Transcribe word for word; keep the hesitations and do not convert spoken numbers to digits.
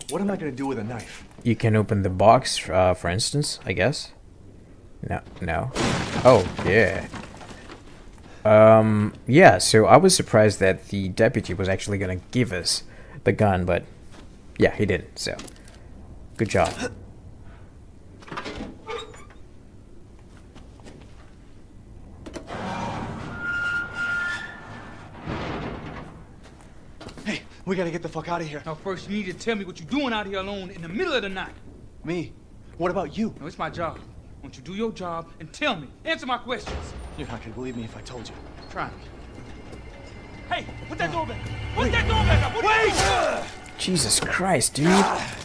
What am I gonna do with a knife? You can open the box, uh, for instance, I guess. No, no. Oh, yeah. Um, yeah, so I was surprised that the deputy was actually gonna give us the gun, but yeah, he didn't, so good job. Hey, we gotta get the fuck out of here. Now, first, you need to tell me what you're doing out here alone in the middle of the night. Me? What about you? No, it's my job. Won't you do your job and tell me? Answer my questions. You're not gonna believe me if I told you. Try me. Hey, put that door back. Put that door back up. Wait! Jesus Christ, dude.